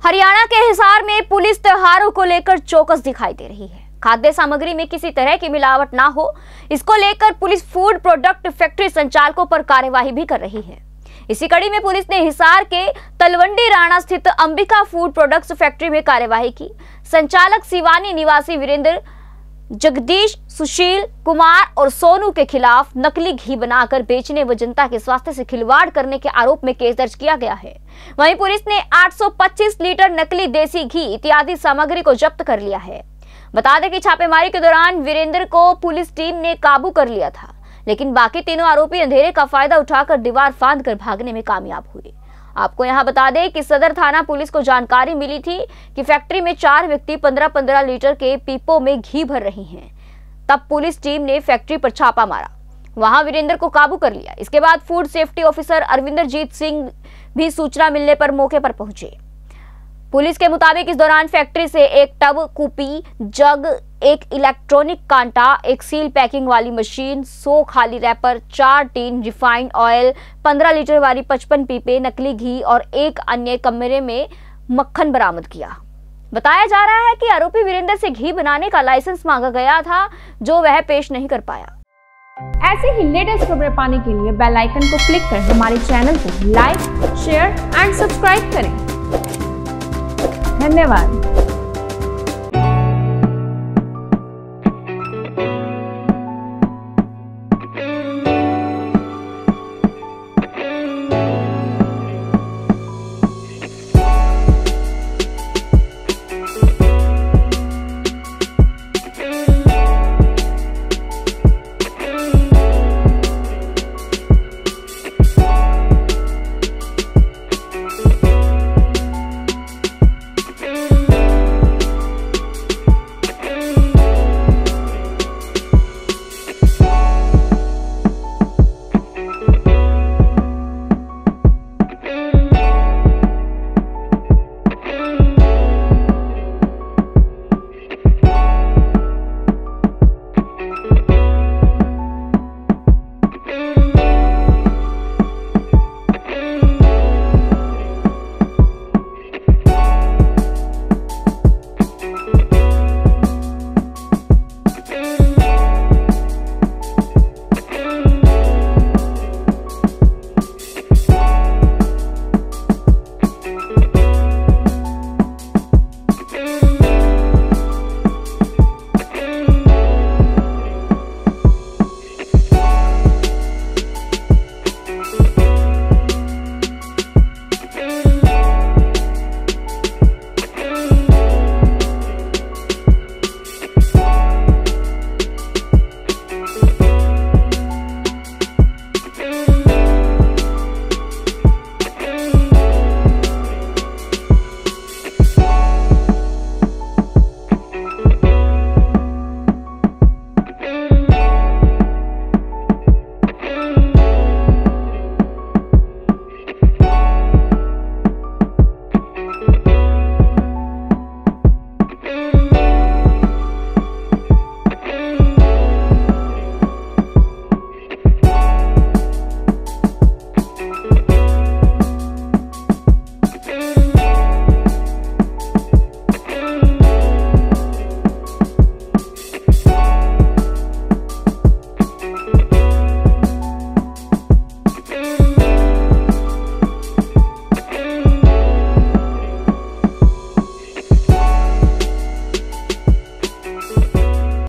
हरियाणा के हिसार में पुलिस त्योहारों को लेकर चौकस दिखाई दे रही है। खाद्य सामग्री में किसी तरह की मिलावट ना हो, इसको लेकर पुलिस फूड प्रोडक्ट फैक्ट्री संचालकों पर कार्यवाही भी कर रही है। इसी कड़ी में पुलिस ने हिसार के तलवंडी राणा स्थित अंबिका फूड प्रोडक्ट्स फैक्ट्री में कार्यवाही की। संचालक सिवानी निवासी वीरेंद्र, जगदीश, सुशील कुमार और सोनू के खिलाफ नकली घी बनाकर बेचने व जनता के स्वास्थ्य से खिलवाड़ करने के आरोप में केस दर्ज किया गया है। वहीं पुलिस ने 825 लीटर नकली देसी घी इत्यादि सामग्री को जब्त कर लिया है। बता दें कि छापेमारी के दौरान वीरेंद्र को पुलिस टीम ने काबू कर लिया था, लेकिन बाकी तीनों आरोपी अंधेरे का फायदा उठाकर दीवार फांदकर भागने में कामयाब हुए। आपको यहां बता दें कि सदर थाना पुलिस को जानकारी मिली थी कि फैक्ट्री में 4 व्यक्ति 15-15 लीटर के पीपों में घी भर रहे हैं। तब पुलिस टीम ने फैक्ट्री पर छापा मारा, वहां वीरेंद्र को काबू कर लिया। इसके बाद food safety officer Arvinderjit Singh भी सूचना मिलने पर मौके पर पहुंचे। पुलिस के मुताबिक इस दौरान फैक्ट्री से एक टब, कूपी, जग, एक इलेक्ट्रॉनिक कांटा, एक सील पैकिंग वाली मशीन, 100 खाली wrapper, 4 tin refined oil, 15 litre वाली 55 पीपे नकली घी और एक अन्य कमरे में मक्खन बरामद किया। बताया जा रहा है कि आरोपी वीरेंद्र से घी बनाने का लाइसेंस मांगा गया था, जो वह पेश नहीं कर पाया। ऐसे ही लेटेस्ट खबरें पाने के लिए बेल आइकन को क्लिक कर हमारे चैनल को लाइक, शेयर एंड सब्सक्राइब करें। धन्यवाद।